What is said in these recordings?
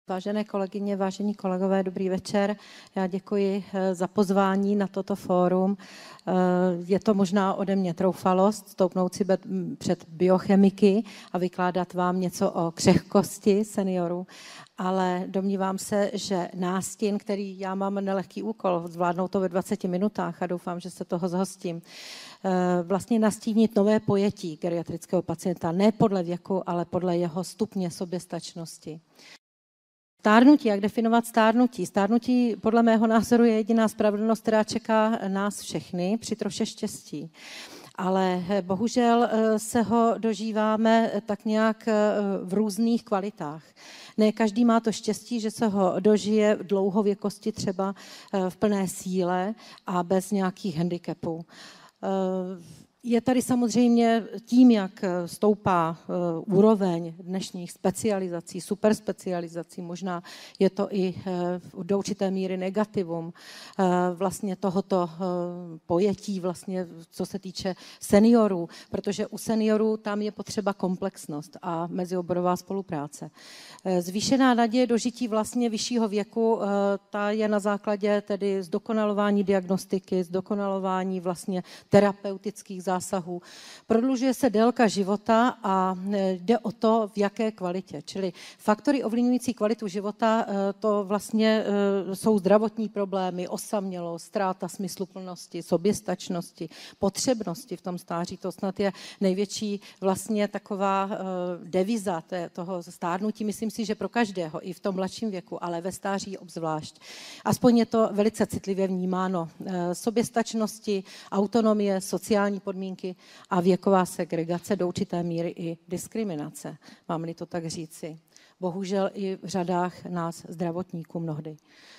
Vážené kolegyně, vážení kolegové, dobrý večer. Já děkuji za pozvání na toto fórum. Je to možná ode mě troufalost stoupnout si před biochemiky a vykládat vám něco o křehkosti seniorů, ale domnívám se, že nástin, který já mám nelehký úkol, zvládnout to ve 20 minutách a doufám, že se toho zhostím, vlastně nastínit nové pojetí geriatrického pacienta, ne podle věku, ale podle jeho stupně soběstačnosti. Stárnutí, jak definovat stárnutí? Stárnutí podle mého názoru je jediná spravedlnost, která čeká nás všechny při troše štěstí. Ale bohužel se ho dožíváme tak nějak v různých kvalitách. Ne každý má to štěstí, že se ho dožije v dlouhověkosti třeba v plné síle a bez nějakých handicapů. Je tady samozřejmě tím, jak stoupá úroveň dnešních specializací, superspecializací, možná je to i do určité míry negativum vlastně tohoto pojetí, vlastně, co se týče seniorů, protože u seniorů tam je potřeba komplexnost a mezioborová spolupráce. Zvýšená naděje dožití vlastně vyššího věku, ta je na základě tedy zdokonalování diagnostiky, zdokonalování vlastně terapeutických zásahů. Prodlužuje se délka života a jde o to, v jaké kvalitě. Čili faktory ovlivňující kvalitu života, to vlastně jsou zdravotní problémy, osamělost, ztráta smysluplnosti, soběstačnosti, potřebnosti v tom stáří. To snad je největší vlastně taková deviza toho stárnutí. Myslím si, že pro každého, i v tom mladším věku, ale ve stáří obzvlášť. Aspoň je to velice citlivě vnímáno. Soběstačnosti, autonomie, sociální podmínky a věková segregace, do určité míry i diskriminace, mám-li to tak říci. Bohužel i v řadách nás zdravotníků mnohdy.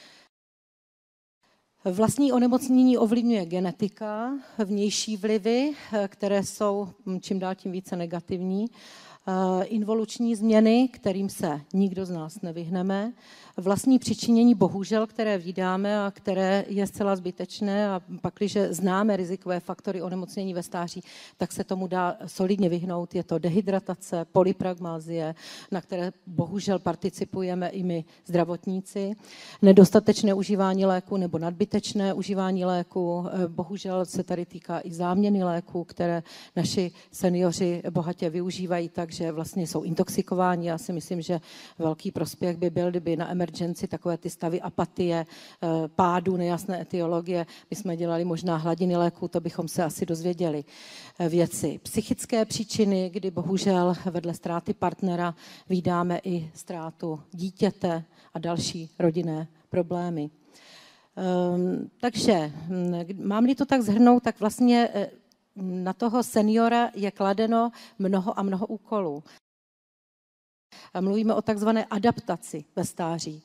Vlastní onemocnění ovlivňuje genetika, vnější vlivy, které jsou čím dál tím více negativní, involuční změny, kterým se nikdo z nás nevyhneme, vlastní přičinění bohužel, které vídáme a které je zcela zbytečné a pakliže známe rizikové faktory onemocnění ve stáří, tak se tomu dá solidně vyhnout. Je to dehydratace, polypragmázie, na které bohužel participujeme i my zdravotníci, nedostatečné užívání léku nebo nadbytečné užívání léku, bohužel se tady týká i záměny léků, které naši seniori bohatě využívají, takže vlastně jsou intoxikováni. Já si myslím, že velký prospěch by byl, kdyby na emergenci takové ty stavy apatie, pádu, nejasné etiologie, my jsme dělali možná hladiny léků, to bychom se asi dozvěděli věci. Psychické příčiny, kdy bohužel vedle ztráty partnera vídáme i ztrátu dítěte a další rodinné problémy. Takže mám-li to tak shrnout, tak vlastně na toho seniora je kladeno mnoho a mnoho úkolů. Mluvíme o takzvané adaptaci ve stáří.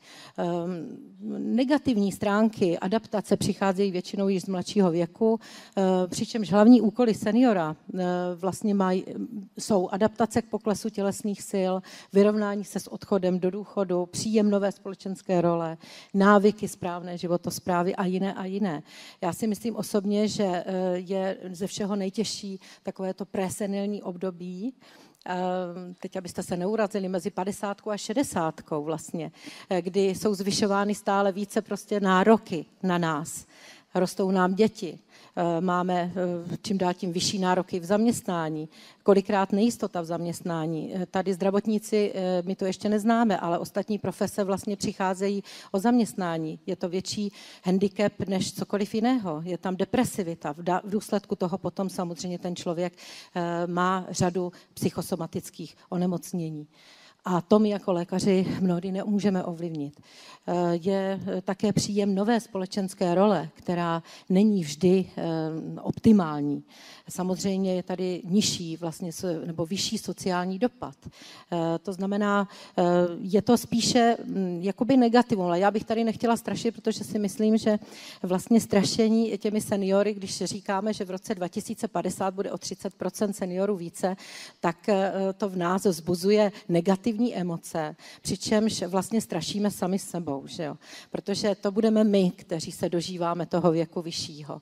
Negativní stránky adaptace přicházejí většinou již z mladšího věku, přičemž hlavní úkoly seniora vlastně jsou adaptace k poklesu tělesných sil, vyrovnání se s odchodem do důchodu, příjem nové společenské role, návyky správné životosprávy a jiné a jiné. Já si myslím osobně, že je ze všeho nejtěžší takovéto presenilní období, teď abyste se neurazili, mezi 50 a 60 vlastně, kdy jsou zvyšovány stále více prostě nároky na nás. Rostou nám děti, máme čím dál tím vyšší nároky v zaměstnání, kolikrát nejistota v zaměstnání. Tady zdravotníci, my to ještě neznáme, ale ostatní profese vlastně přicházejí o zaměstnání. Je to větší handicap než cokoliv jiného. Je tam depresivita. V důsledku toho potom samozřejmě ten člověk má řadu psychosomatických onemocnění. A to my jako lékaři mnohdy nemůžeme ovlivnit. Je také příjem nové společenské role, která není vždy optimální. Samozřejmě je tady nižší vlastně, nebo vyšší sociální dopad. To znamená, je to spíše jakoby negativum, ale já bych tady nechtěla strašit, protože si myslím, že vlastně strašení těmi seniory, když říkáme, že v roce 2050 bude o 30% seniorů více, tak to v nás vzbuzuje negativní emoce, přičemž vlastně strašíme sami sebou, že jo? Protože to budeme my, kteří se dožíváme toho věku vyššího.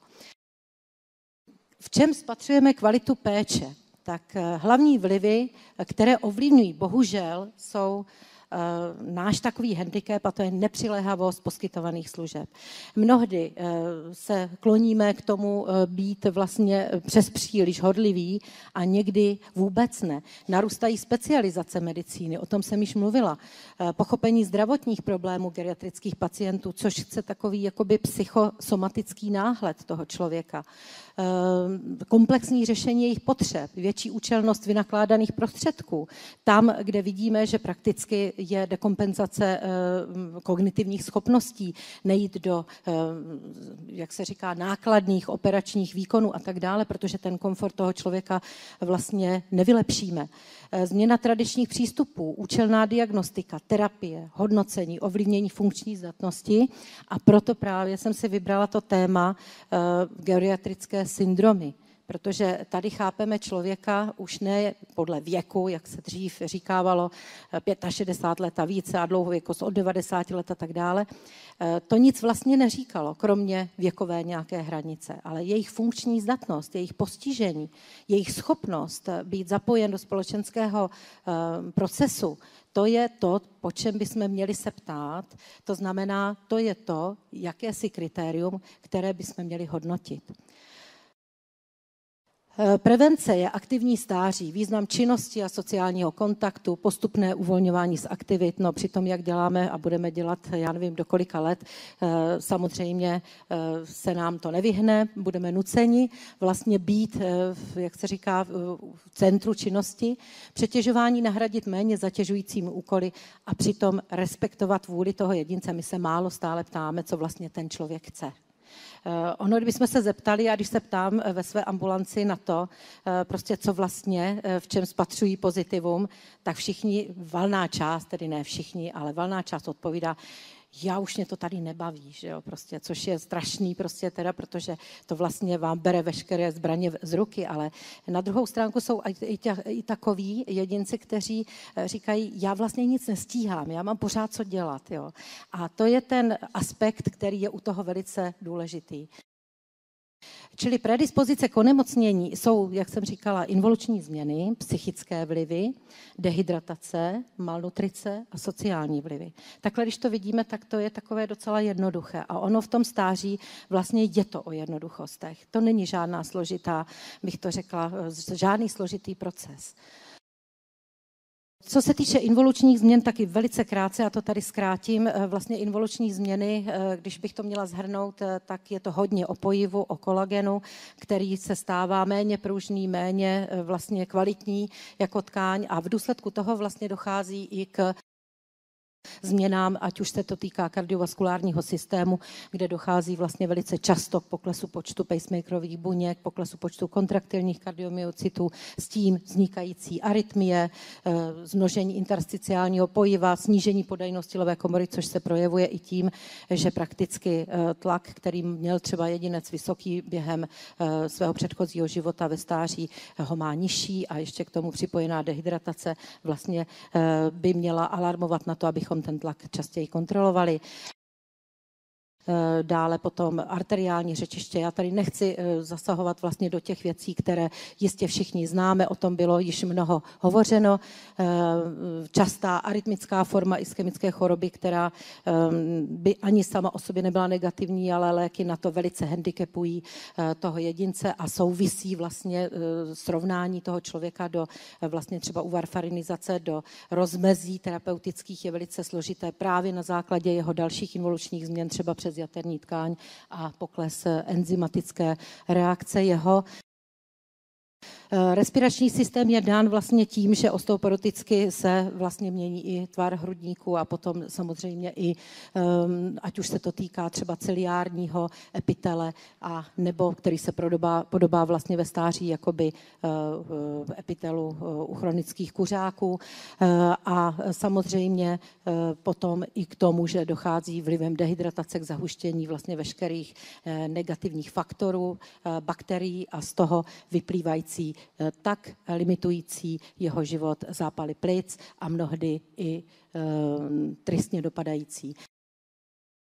V čem spatřujeme kvalitu péče? Tak hlavní vlivy, které ovlivňují, bohužel, jsou náš takový handicap, a to je nepřiléhavost poskytovaných služeb. Mnohdy se kloníme k tomu být vlastně přes příliš horliví a někdy vůbec ne. Narůstají specializace medicíny, o tom jsem již mluvila. Pochopení zdravotních problémů geriatrických pacientů, což chce takový jakoby psychosomatický náhled toho člověka. Komplexní řešení jejich potřeb, větší účelnost vynakládaných prostředků. Tam, kde vidíme, že prakticky je dekompenzace kognitivních schopností, nejít do, jak se říká, nákladných operačních výkonů a tak dále, protože ten komfort toho člověka vlastně nevylepšíme. Změna tradičních přístupů, účelná diagnostika, terapie, hodnocení, ovlivnění funkční zdatnosti a proto právě jsem si vybrala to téma geriatrické syndromy. Protože tady chápeme člověka už ne podle věku, jak se dřív říkávalo, 65 let a více a dlouhověkost od 90 let a tak dále. To nic vlastně neříkalo, kromě věkové nějaké hranice, ale jejich funkční zdatnost, jejich postižení, jejich schopnost být zapojen do společenského procesu, to je to, po čem bychom měli se ptát. To znamená, to je to, jakési kritérium, které bychom měli hodnotit. Prevence je aktivní stáří, význam činnosti a sociálního kontaktu, postupné uvolňování z aktivit, no přitom jak děláme a budeme dělat, já nevím, do kolika let, samozřejmě se nám to nevyhne, budeme nuceni vlastně být, jak se říká, v centru činnosti, přetěžování nahradit méně zatěžujícími úkoly a přitom respektovat vůli toho jedince. My se málo stále ptáme, co vlastně ten člověk chce. Ono, kdybychom se zeptali, a když se ptám ve své ambulanci na to, prostě co vlastně, v čem spatřují pozitivum, tak všichni, valná část, tedy ne všichni, ale valná část odpovídá, já už mě to tady nebaví, že jo, prostě, což je strašný prostě teda, protože to vlastně vám bere veškeré zbraně z ruky, ale na druhou stránku jsou i takoví jedinci, kteří říkají, já vlastně nic nestíhám, já mám pořád co dělat, jo. A to je ten aspekt, který je u toho velice důležitý. Čili predispozice k onemocnění jsou, jak jsem říkala, involuční změny, psychické vlivy, dehydratace, malnutrice a sociální vlivy. Takhle, když to vidíme, tak to je takové docela jednoduché. A ono v tom stáří vlastně je to o jednoduchostech. To není žádná složitá, bych to řekla, žádný složitý proces. Co se týče involučních změn, taky velice krátce, já to tady zkrátím, vlastně involuční změny, když bych to měla shrnout, tak je to hodně o pojivu, o kolagenu, který se stává méně pružný, méně vlastně kvalitní jako tkáň a v důsledku toho vlastně dochází i k změnám, ať už se to týká kardiovaskulárního systému, kde dochází vlastně velice často k poklesu počtu pacemakerových buněk, poklesu počtu kontraktilních kardiomyocytů, s tím vznikající arytmie, zmnožení intersticiálního pojiva, snížení podajnosti lové komory, což se projevuje i tím, že prakticky tlak, který měl třeba jedinec vysoký během svého předchozího života ve stáří, ho má nižší a ještě k tomu připojená dehydratace vlastně by měla alarmovat na to, abychom ten tlak častěji kontrolovali. Dále potom arteriální řečiště. Já tady nechci zasahovat vlastně do těch věcí, které jistě všichni známe, o tom bylo již mnoho hovořeno. Častá arytmická forma ischemické choroby, která by ani sama o sobě nebyla negativní, ale léky na to velice handicapují toho jedince a souvisí vlastně srovnání toho člověka do vlastně třeba u varfarinizace do rozmezí terapeutických je velice složité právě na základě jeho dalších involučních změn, třeba přes jaterní tkáň a pokles enzymatické reakce jeho. Respirační systém je dán vlastně tím, že osteoporoticky se vlastně mění i tvar hrudníku a potom samozřejmě i, ať už se to týká třeba ciliárního epitele a nebo který se podobá vlastně ve stáří jakoby epitelu u chronických kuřáků a samozřejmě potom i k tomu, že dochází vlivem dehydratace k zahuštění vlastně veškerých negativních faktorů, bakterií a z toho vyplývající tak limitující jeho život zápaly plic a mnohdy i tristně dopadající.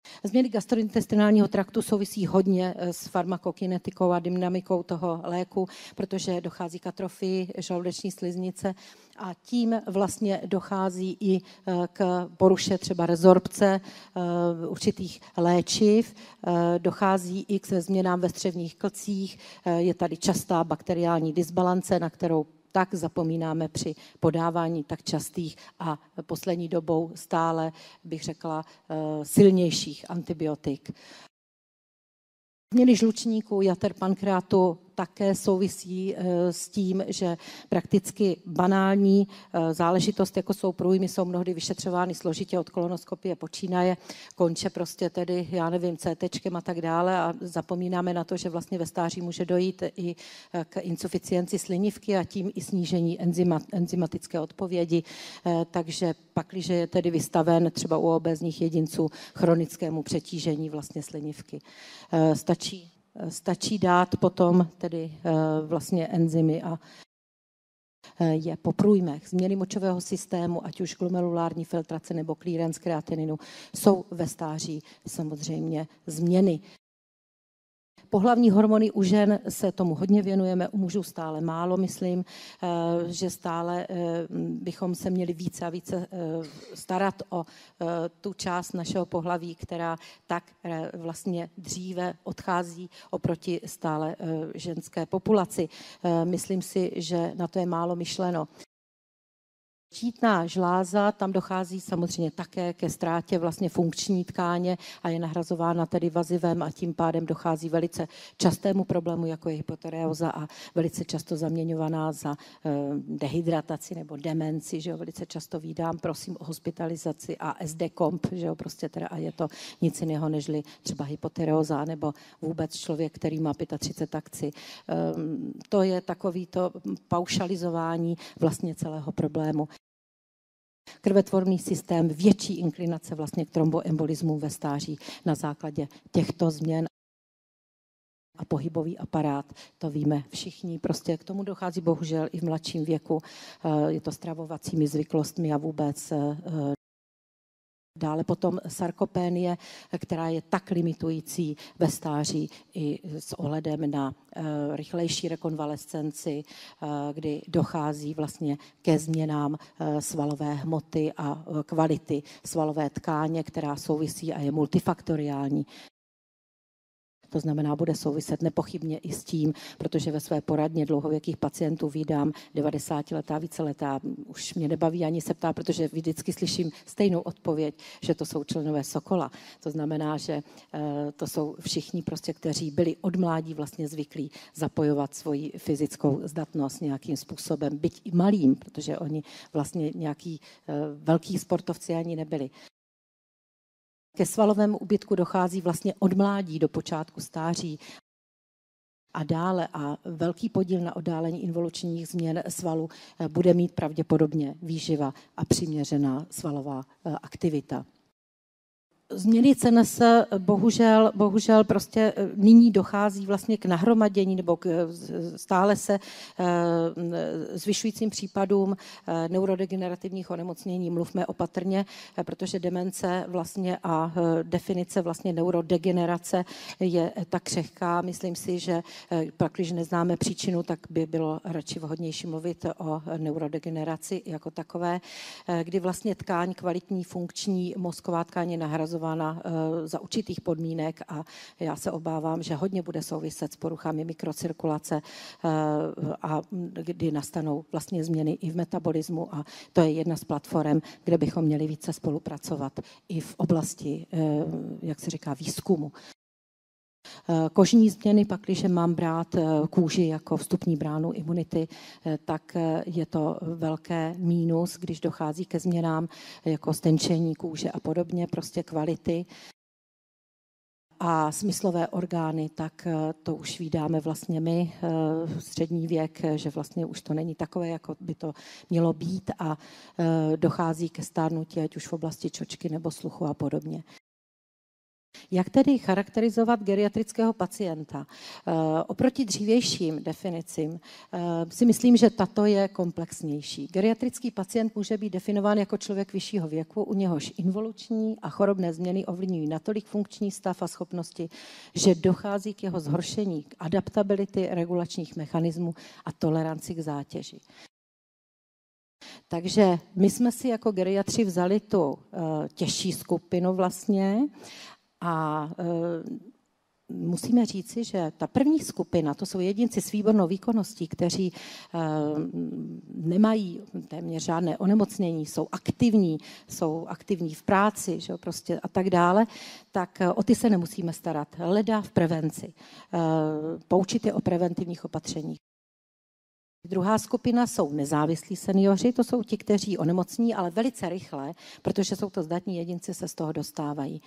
Změny gastrointestinálního traktu souvisí hodně s farmakokinetikou a dynamikou toho léku, protože dochází k atrofii žaludeční sliznice a tím vlastně dochází i k poruše třeba rezorpce určitých léčiv, dochází i k změnám ve střevních klcích, je tady častá bakteriální dysbalance, na kterou tak zapomínáme při podávání tak častých a poslední dobou stále, bych řekla, silnějších antibiotik. Změny žlučníku, jater, pankreatu také souvisí s tím, že prakticky banální záležitost, jako jsou průjmy, jsou mnohdy vyšetřovány složitě od kolonoskopie počínaje, konče prostě tedy, já nevím, CTčkem a tak dále a zapomínáme na to, že vlastně ve stáří může dojít i k insuficienci slinivky a tím i snížení enzymatické odpovědi, takže pakliže je tedy vystaven třeba u obézních jedinců chronickému přetížení vlastně slinivky. Stačí dát potom tedy vlastně enzymy a je po průjmech. Změny močového systému, ať už glomerulární filtrace nebo clearance kreatininu, jsou ve stáří samozřejmě změny. Pohlavní hormony u žen se tomu hodně věnujeme, u mužů stále málo, myslím, že stále bychom se měli více a více starat o tu část našeho pohlaví, která tak vlastně dříve odchází oproti stále ženské populaci. Myslím si, že na to je málo myšleno. Štítná žláza, tam dochází samozřejmě také ke ztrátě vlastně funkční tkáně a je nahrazována tedy vazivem a tím pádem dochází velice častému problému, jako je hypotyreóza a velice často zaměňovaná za dehydrataci nebo demenci, že jo, velice často vídám, prosím o hospitalizaci a SD-komp, že jo, prostě teda a je to nic jiného, nežli třeba hypotyreóza nebo vůbec člověk, který má 35 akci. To je takovýto paušalizování vlastně celého problému. Krvetvorný systém, větší inklinace vlastně k tromboembolismu ve stáří na základě těchto změn a pohybový aparát, to víme všichni, prostě k tomu dochází bohužel i v mladším věku, je to stravovacími zvyklostmi a vůbec dále potom sarkopénie, která je tak limitující ve stáří i s ohledem na rychlejší rekonvalescenci, kdy dochází vlastně ke změnám svalové hmoty a kvality svalové tkáně, která souvisí a je multifaktoriální. To znamená, bude souviset nepochybně i s tím, protože ve své poradně dlouhověkých pacientů vídám 90letá, víceletá, už mě nebaví ani se ptát, protože vždycky slyším stejnou odpověď, že to jsou členové Sokola. To znamená, že to jsou všichni prostě, kteří byli od mládí vlastně zvyklí zapojovat svoji fyzickou zdatnost nějakým způsobem, byť i malým, protože oni vlastně nějaký velký sportovci ani nebyli. Ke svalovému úbytku dochází vlastně od mládí do počátku stáří a dále a velký podíl na oddálení involučních změn svalu bude mít pravděpodobně výživa a přiměřená svalová aktivita. Změny CNS bohužel prostě nyní dochází vlastně k nahromadění nebo stále se zvyšujícím případům neurodegenerativních onemocnění. Mluvme opatrně, protože demence vlastně a definice vlastně neurodegenerace je tak křehká. Myslím si, že pak, když neznáme příčinu, tak by bylo radši vhodnější mluvit o neurodegeneraci jako takové, kdy vlastně tkáň kvalitní, funkční mozková tkáň je nahrazována za určitých podmínek a já se obávám, že hodně bude souviset s poruchami mikrocirkulace a kdy nastanou vlastně změny i v metabolismu a to je jedna z platform, kde bychom měli více spolupracovat i v oblasti, jak se říká, výzkumu. Kožní změny, pak, když mám brát kůži jako vstupní bránu imunity, tak je to velké mínus, když dochází ke změnám jako stenčení kůže a podobně, prostě kvality. A smyslové orgány, tak to už vídáme vlastně my, střední věk, že vlastně už to není takové, jako by to mělo být a dochází ke stárnutí, ať už v oblasti čočky nebo sluchu a podobně. Jak tedy charakterizovat geriatrického pacienta? Oproti dřívějším definicím si myslím, že tato je komplexnější. Geriatrický pacient může být definován jako člověk vyššího věku, u něhož involuční a chorobné změny ovlivňují natolik funkční stav a schopnosti, že dochází k jeho zhoršení, k adaptability regulačních mechanismů a toleranci k zátěži. Takže my jsme si jako geriatři vzali tu těžší skupinu vlastně a musíme říci, že ta první skupina, to jsou jedinci s výbornou výkonností, kteří nemají téměř žádné onemocnění, jsou aktivní v práci, že jo, prostě a tak dále, tak o ty se nemusíme starat. Leda v prevenci. Poučit je o preventivních opatřeních. Druhá skupina jsou nezávislí seniori, to jsou ti, kteří onemocní, ale velice rychle, protože jsou to zdatní jedinci, se z toho dostávají.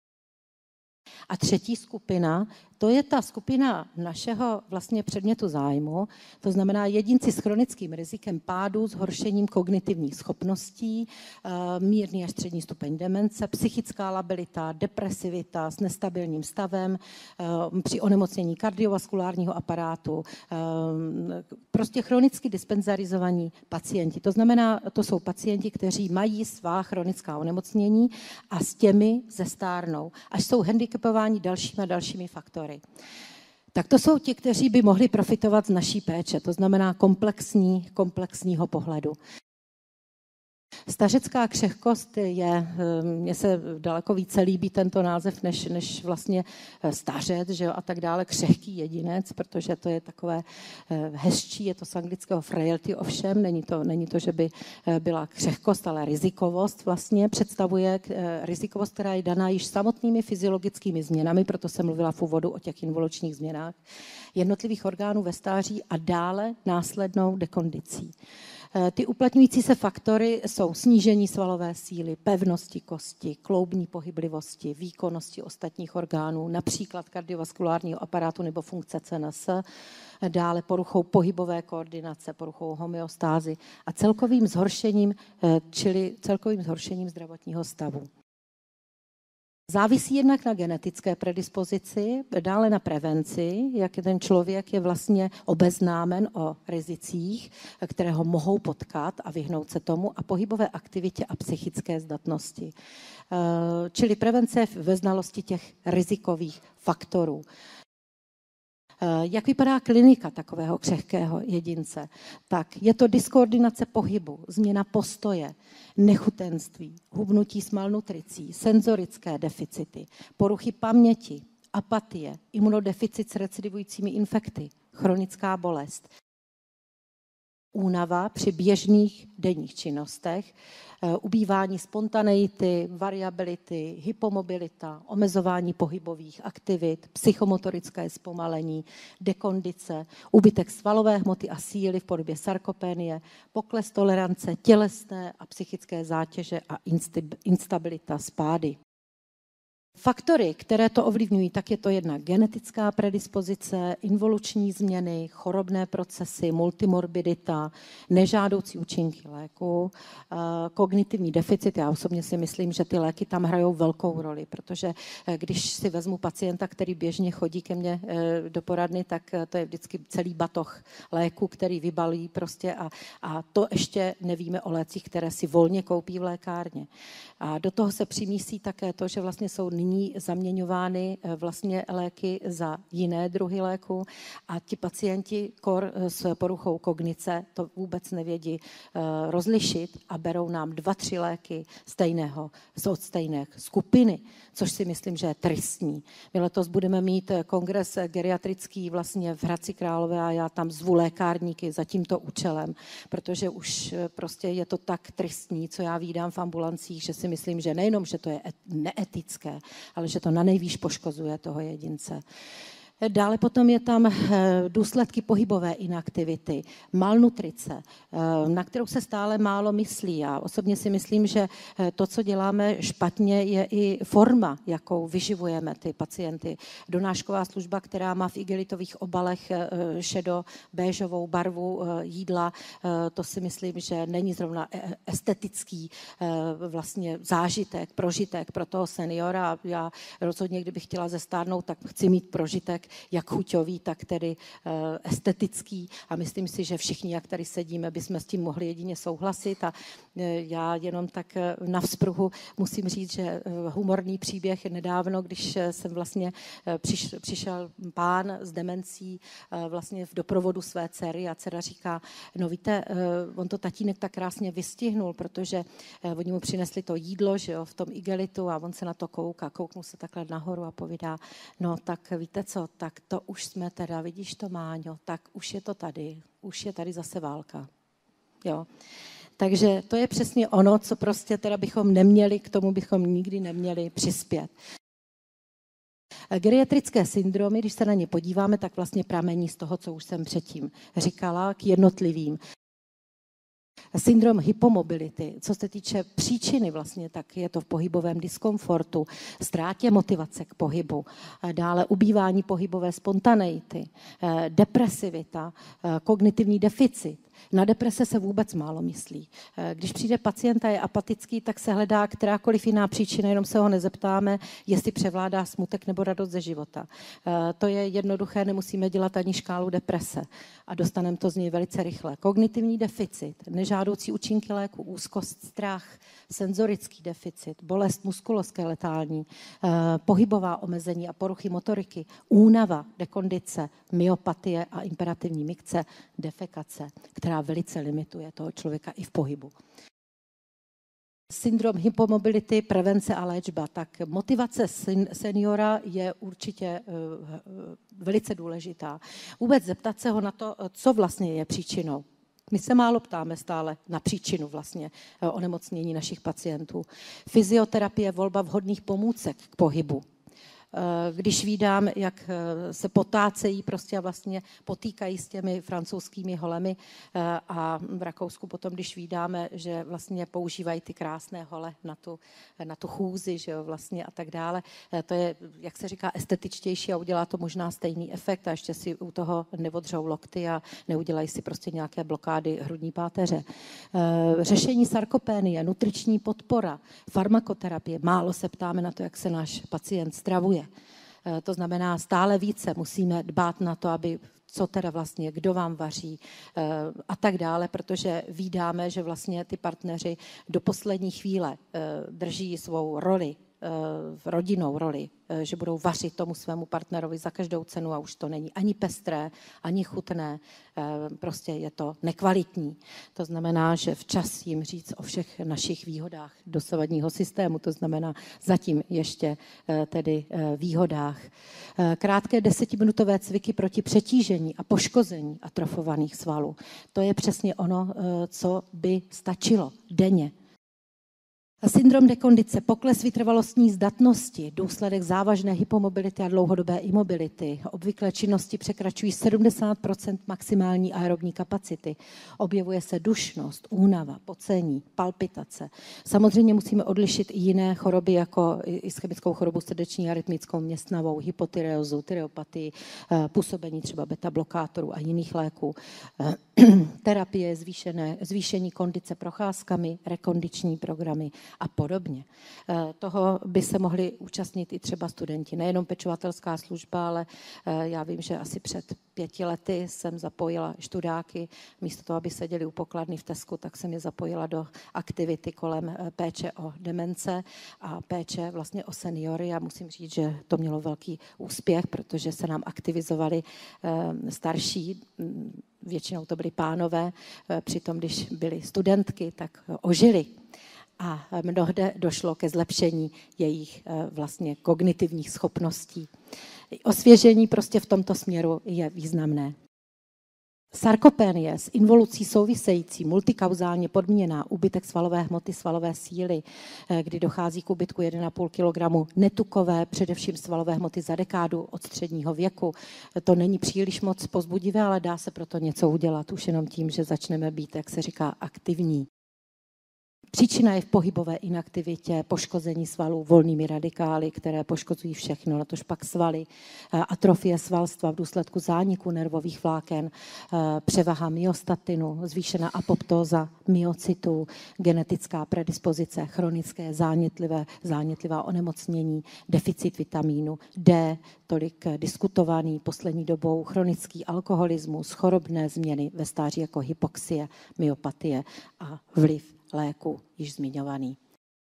A třetí skupina, to je ta skupina našeho vlastně předmětu zájmu, to znamená jedinci s chronickým rizikem pádu, zhoršením kognitivních schopností, mírný až střední stupeň demence, psychická labilita, depresivita s nestabilním stavem, při onemocnění kardiovaskulárního aparátu, prostě chronicky dispenzarizovaní pacienti. To znamená, to jsou pacienti, kteří mají svá chronická onemocnění a s těmi zestárnou, až jsou handicapováni dalšími faktory. Tak to jsou ti, kteří by mohli profitovat z naší péče, to znamená komplexního pohledu. Stařecká křehkost mně se daleko více líbí tento název, než vlastně stařec, že jo, a tak dále, křehký jedinec, protože to je takové hezčí, je to z anglického frailty ovšem, není to, že by byla křehkost, ale rizikovost vlastně představuje rizikovost, která je daná již samotnými fyziologickými změnami, proto jsem mluvila v úvodu o těch involučních změnách jednotlivých orgánů ve stáří a dále následnou dekondicí. Ty uplatňující se faktory jsou snížení svalové síly, pevnosti kosti, kloubní pohyblivosti, výkonnosti ostatních orgánů, například kardiovaskulárního aparátu nebo funkce CNS, dále poruchou pohybové koordinace, poruchou homeostázy a celkovým zhoršením zdravotního stavu. Závisí jednak na genetické predispozici, dále na prevenci, jak ten člověk je vlastně obeznámen o rizicích, které ho mohou potkat a vyhnout se tomu, a pohybové aktivitě a psychické zdatnosti. Čili prevence ve znalosti těch rizikových faktorů. Jak vypadá klinika takového křehkého jedince? Tak je to dyskoordinace pohybu, změna postoje, nechutenství, hubnutí s malnutricí, senzorické deficity, poruchy paměti, apatie, imunodeficit s recidivujícími infekty, chronická bolest, únava při běžných denních činnostech, ubývání spontaneity, variability, hypomobilita, omezování pohybových aktivit, psychomotorické zpomalení, dekondice, úbytek svalové hmoty a síly v podobě sarkopénie, pokles tolerance tělesné a psychické zátěže a instabilita spády. Faktory, které to ovlivňují, tak je to jedna genetická predispozice, involuční změny, chorobné procesy, multimorbidita, nežádoucí účinky léku, kognitivní deficit. Já osobně si myslím, že ty léky tam hrajou velkou roli, protože když si vezmu pacienta, který běžně chodí ke mně do poradny, tak to je vždycky celý batoh léku, který vybalí prostě a to ještě nevíme o lécích, které si volně koupí v lékárně. A do toho se přimísí také to, že vlastně jsou nyní zaměňovány vlastně léky za jiné druhy léku a ti pacienti s poruchou kognice to vůbec nevědí rozlišit a berou nám 2-3 léky od stejné skupiny, což si myslím, že je tristní. My letos budeme mít kongres geriatrický vlastně v Hradci Králové a já tam zvu lékárníky za tímto účelem, protože už prostě je to tak tristní, co já vídám v ambulancích, že si myslím, že nejenom, že to je neetické, ale že to nanejvýš poškozuje toho jedince. Dále potom je tam důsledky pohybové inaktivity, malnutrice, na kterou se stále málo myslí. Já osobně si myslím, že to, co děláme špatně, je i forma, jakou vyživujeme ty pacienty. Donášková služba, která má v igelitových obalech šedo-béžovou barvu jídla, to si myslím, že není zrovna estetický vlastně zážitek, prožitek pro toho seniora. Já rozhodně, kdybych chtěla zestárnout, tak chci mít prožitek jak chuťový, tak tedy estetický a myslím si, že všichni, jak tady sedíme, bychom s tím mohli jedině souhlasit a já jenom tak na vzpruhu musím říct, že humorný příběh nedávno, když jsem vlastně přišel pán s demencí vlastně v doprovodu své dcery a dcera říká, no víte, on to tatínek tak krásně vystihnul, protože oni mu přinesli to jídlo, že jo, v tom igelitu a on se na to kouká, kouknul se takhle nahoru a povídá, no tak víte co, tak to už jsme teda, vidíš to, Máňo, tak už je tady zase válka. Jo. Takže to je přesně ono, co prostě teda bychom neměli, k tomu bychom nikdy neměli přispět. Geriatrické syndromy, když se na ně podíváme, tak vlastně pramení z toho, co už jsem předtím říkala, k jednotlivým. Syndrom hypomobility, co se týče příčiny vlastně, tak je to v pohybovém diskomfortu, ztrátě motivace k pohybu, dále ubývání pohybové spontaneity, depresivita, kognitivní deficit. Na deprese se vůbec málo myslí. Když přijde pacient a je apatický, tak se hledá kterákoliv jiná příčina, jenom se ho nezeptáme, jestli převládá smutek nebo radost ze života. To je jednoduché, nemusíme dělat ani škálu deprese a dostaneme to z něj velice rychle. Kognitivní deficit, nežádoucí účinky léku, úzkost, strach, senzorický deficit, bolest muskuloskeletální, pohybová omezení a poruchy motoriky, únava, dekondice, myopatie a imperativní mikce, defekace, která velice limituje toho člověka i v pohybu. Syndrom hypomobility, prevence a léčba. Tak motivace seniora je určitě velice důležitá. Vůbec zeptat se ho na to, co vlastně je příčinou. My se málo ptáme stále na příčinu vlastně onemocnění našich pacientů. Fyzioterapie, volba vhodných pomůcek k pohybu. Když vídám, jak se potácejí prostě a vlastně potýkají s těmi francouzskými holemi a v Rakousku potom, když vídáme, že vlastně používají ty krásné hole na tu chůzi, že jo, vlastně a tak dále, to je, jak se říká, estetičtější a udělá to možná stejný efekt a ještě si u toho neodřou lokty a neudělají si prostě nějaké blokády hrudní páteře. Řešení sarkopénie, nutriční podpora, farmakoterapie, málo se ptáme na to, jak se náš pacient stravuje. To znamená, stále více musíme dbát na to, aby co teda vlastně, kdo vám vaří a tak dále, protože vídáme, že vlastně ty partneři do poslední chvíle drží svou roli, rodinnou roli, že budou vařit tomu svému partnerovi za každou cenu a už to není ani pestré, ani chutné, prostě je to nekvalitní. To znamená, že včas jim říct o všech našich výhodách dosavadního systému, to znamená zatím ještě tedy výhodách. Krátké 10minutové cviky proti přetížení a poškození atrofovaných svalů. To je přesně ono, co by stačilo denně. Syndrom dekondice, pokles vytrvalostní zdatnosti, důsledek závažné hypomobility a dlouhodobé imobility. Obvyklé činnosti překračují 70% maximální aerobní kapacity. Objevuje se dušnost, únava, pocení, palpitace. Samozřejmě musíme odlišit i jiné choroby, jako ischemickou chorobu srdeční, arytmickou, městnavou, hypotyreózu, tyreopatii, působení třeba beta-blokátorů a jiných léků. Terapie, zvýšení kondice procházkami, rekondiční programy a podobně. Toho by se mohli účastnit i třeba studenti. Nejenom pečovatelská služba, ale já vím, že asi před 5 lety jsem zapojila študáky. Místo toho, aby seděli u pokladny v Tesku, tak jsem je zapojila do aktivity kolem péče o demence a péče vlastně o seniory. A musím říct, že to mělo velký úspěch, protože se nám aktivizovali starší, většinou to byli pánové, přitom když byly studentky, tak ožili. A mnohde došlo ke zlepšení jejich vlastně kognitivních schopností. Osvěžení prostě v tomto směru je významné. Sarkopenie s involucí související, multikauzálně podmíněná, úbytek svalové hmoty, svalové síly, kdy dochází k úbytku 1,5 kg netukové, především svalové hmoty za dekádu od středního věku. To není příliš moc povzbudivé, ale dá se proto něco udělat už jenom tím, že začneme být, jak se říká, aktivní. Příčina je v pohybové inaktivitě, poškození svalů volnými radikály, které poškozují všechno, natož pak svaly, atrofie svalstva v důsledku zániku nervových vláken, převaha myostatinu, zvýšená apoptóza myocytů, genetická predispozice, chronické zánětlivá onemocnění, deficit vitamínu D, tolik diskutovaný poslední dobou, chronický alkoholismus, chorobné změny ve stáří jako hypoxie, myopatie a vliv léku již zmiňovaný.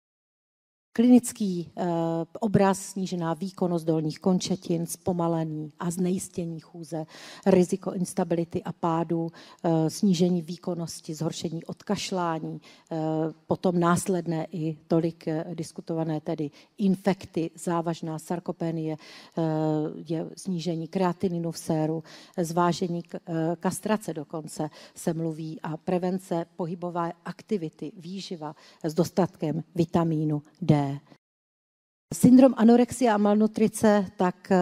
Klinický obraz, snížená výkonnost dolních končetin, zpomalení a znejistění chůze, riziko instability a pádu, snížení výkonnosti, zhoršení odkašlání, potom následné i tolik diskutované tedy infekty, závažná sarkopenie, je snížení kreatininu v séru, zvážení kastrace dokonce se mluví a prevence pohybové aktivity, výživa s dostatkem vitamínu D. Syndrom anorexie a malnutrice, tak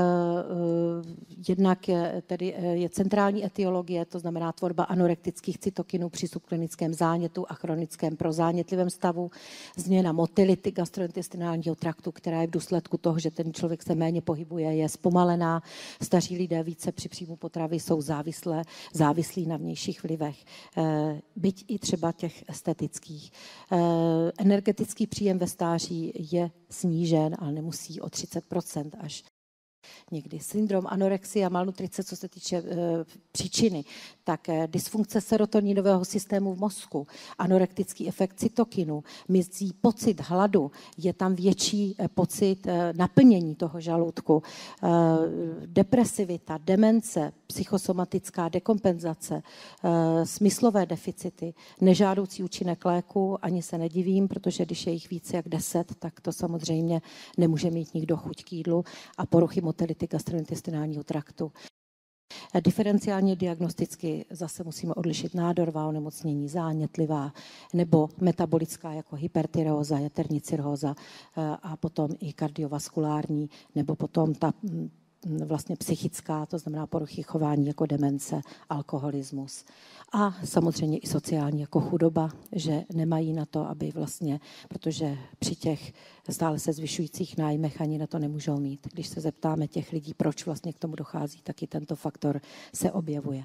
jednak je centrální etiologie, to znamená tvorba anorektických cytokinů při subklinickém zánětu a chronickém prozánětlivém stavu, změna motility gastrointestinálního traktu, která je v důsledku toho, že ten člověk se méně pohybuje, je zpomalená. Staří lidé více při příjmu potravy jsou závislí na vnějších vlivech, byť i třeba těch estetických. Energetický příjem ve stáří je snížen, ale nemusí o 30% až někdy. Syndrom anorexie a malnutrice, co se týče příčiny, tak dysfunkce serotoninového systému v mozku, anorektický efekt cytokinu, mizí pocit hladu, je tam větší pocit naplnění toho žaludku, depresivita, demence, psychosomatická dekompenzace, smyslové deficity, nežádoucí účinek léku, ani se nedivím, protože když je jich více jak 10, tak to samozřejmě nemůže mít nikdo chuť k jídlu a poruchy motility gastrointestinálního traktu. Diferenciálně diagnosticky zase musíme odlišit nádorová onemocnění, zánětlivá nebo metabolická jako hypertyreóza, jaterní cirhóza a potom i kardiovaskulární nebo potom ta vlastně psychická, to znamená poruchy chování jako demence, alkoholismus. A samozřejmě i sociální jako chudoba, že nemají na to, aby vlastně, protože při těch stále se zvyšujících nájmech ani na to nemůžou mít. Když se zeptáme těch lidí, proč vlastně k tomu dochází, taky tento faktor se objevuje.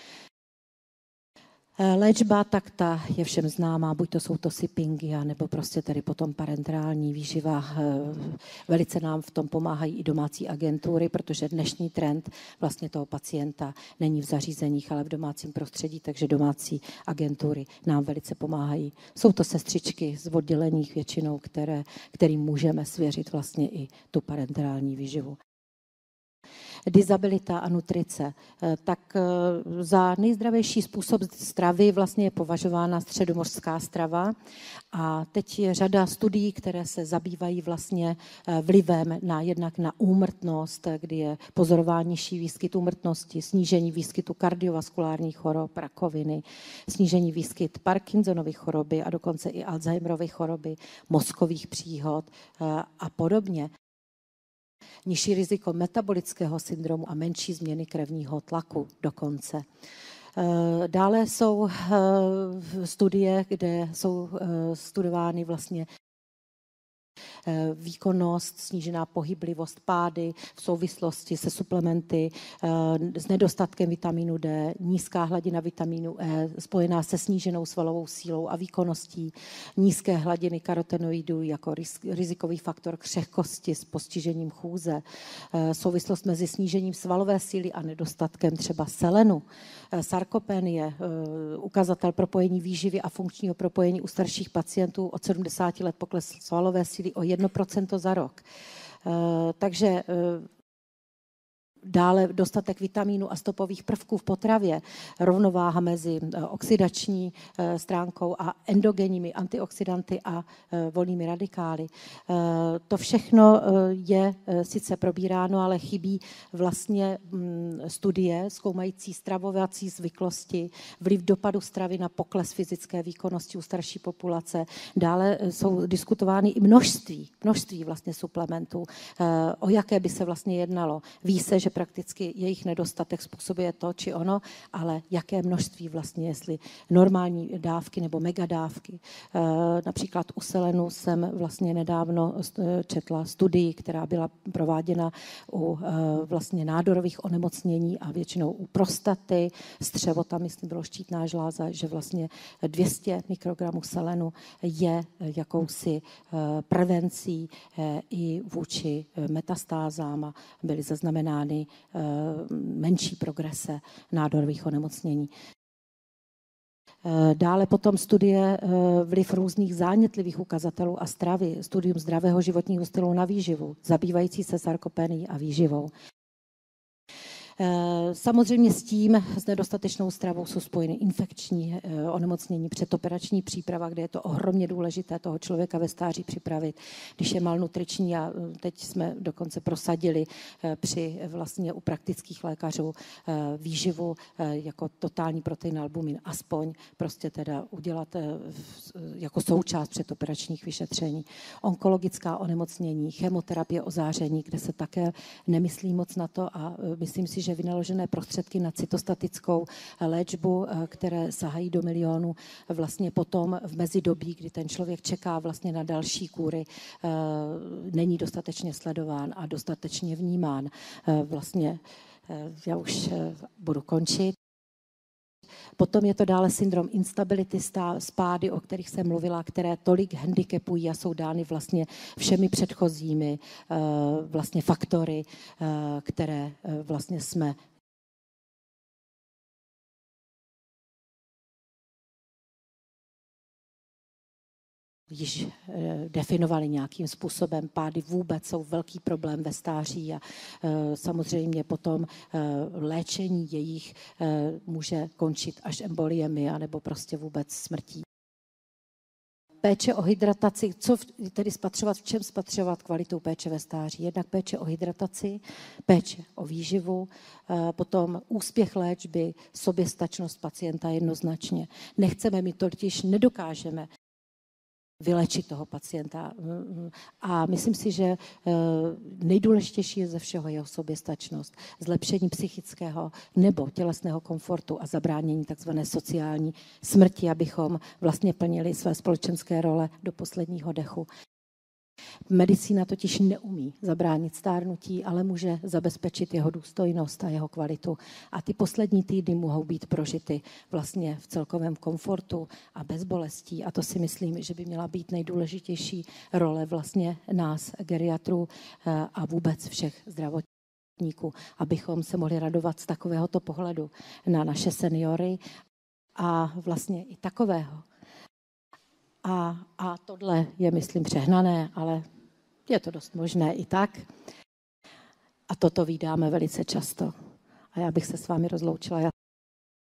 Léčba, tak ta je všem známá, buď to jsou to SIPingy, nebo prostě tedy potom parenterální výživa. Velice nám v tom pomáhají i domácí agentury, protože dnešní trend vlastně toho pacienta není v zařízeních, ale v domácím prostředí, takže domácí agentury nám velice pomáhají. Jsou to sestřičky z odděleních většinou, kterým můžeme svěřit vlastně i tu parenterální výživu. Disabilita a nutrice. Tak za nejzdravější způsob stravy vlastně je považována středomořská strava a teď je řada studií, které se zabývají vlastně vlivem jednak na úmrtnost, kdy je pozorování nižší výskyt úmrtnosti, snížení výskytu kardiovaskulárních chorob, rakoviny, snížení výskyt Parkinsonovy choroby a dokonce i Alzheimerovy choroby, mozkových příhod a podobně. Nižší riziko metabolického syndromu a menší změny krevního tlaku dokonce. Dále jsou studie, kde jsou studovány vlastně výkonnost, snížená pohyblivost, pády v souvislosti se suplementy, s nedostatkem vitamínu D, nízká hladina vitamínu E, spojená se sníženou svalovou sílou a výkonností, nízké hladiny karotenoidů jako rizikový faktor křehkosti s postižením chůze, souvislost mezi snížením svalové síly a nedostatkem třeba selenu, sarkopenie, ukazatel propojení výživy a funkčního propojení u starších pacientů od 70 let pokles svalové síly o 1% za rok. Takže dále dostatek vitamínu a stopových prvků v potravě, rovnováha mezi oxidační stránkou a endogenními antioxidanty a volnými radikály. To všechno je sice probíráno, ale chybí vlastně studie zkoumající stravovací zvyklosti, vliv dopadu stravy na pokles fyzické výkonnosti u starší populace. Dále jsou diskutovány i množství vlastně suplementů, o jaké by se vlastně jednalo. Ví se, že prakticky jejich nedostatek způsobuje to či ono, ale jaké množství vlastně, jestli normální dávky nebo megadávky. Například u selenu jsem vlastně nedávno četla studii, která byla prováděna u vlastně nádorových onemocnění a většinou u prostaty, střevota, myslím, bylo štítná žláza, že vlastně 200 mikrogramů selenu je jakousi prevencí i vůči metastázám a byly zaznamenány menší progrese nádorových onemocnění. Dále potom studie vliv různých zánětlivých ukazatelů a stravy, studium zdravého životního stylu na výživu, zabývající se sarkopenií a výživou. Samozřejmě s tím, s nedostatečnou stravou jsou spojeny infekční onemocnění, předoperační příprava, kde je to ohromně důležité toho člověka ve stáří připravit, když je malnutriční a teď jsme dokonce prosadili při vlastně u praktických lékařů výživu jako totální proteinalbumin, aspoň prostě teda udělat jako součást předoperačních vyšetření. Onkologická onemocnění, chemoterapie, ozáření, kde se také nemyslí moc na to a myslím si, že vynaložené prostředky na cytostatickou léčbu, které sahají do milionů, vlastně potom v mezidobí, kdy ten člověk čeká vlastně na další kůry, není dostatečně sledován a dostatečně vnímán. Vlastně já už budu končit. Potom je to dále syndrom instability, spády, o kterých jsem mluvila, které tolik handicapují a jsou dány vlastně všemi předchozími vlastně faktory, které vlastně jsme již definovali nějakým způsobem. Pády vůbec jsou velký problém ve stáří a samozřejmě potom léčení jejich může končit až emboliemi anebo prostě vůbec smrtí. Péče o hydrataci, co tedy spatřovat, v čem spatřovat kvalitu péče ve stáří? Jednak péče o hydrataci, péče o výživu, potom úspěch léčby, soběstačnost pacienta jednoznačně. Nechceme, my totiž nedokážeme vylečit toho pacienta. A myslím si, že nejdůležitější je ze všeho jeho soběstačnost, zlepšení psychického nebo tělesného komfortu a zabránění takzvané sociální smrti, abychom vlastně plnili své společenské role do posledního dechu. Medicína totiž neumí zabránit stárnutí, ale může zabezpečit jeho důstojnost a jeho kvalitu. A ty poslední týdny mohou být prožity vlastně v celkovém komfortu a bez bolestí. A to si myslím, že by měla být nejdůležitější role vlastně nás, geriatrů a vůbec všech zdravotníků, abychom se mohli radovat z takovéhoto pohledu na naše seniory a vlastně i takového. A tohle je, myslím, přehnané, ale je to dost možné i tak. A toto vídáme velice často. A já bych se s vámi rozloučila.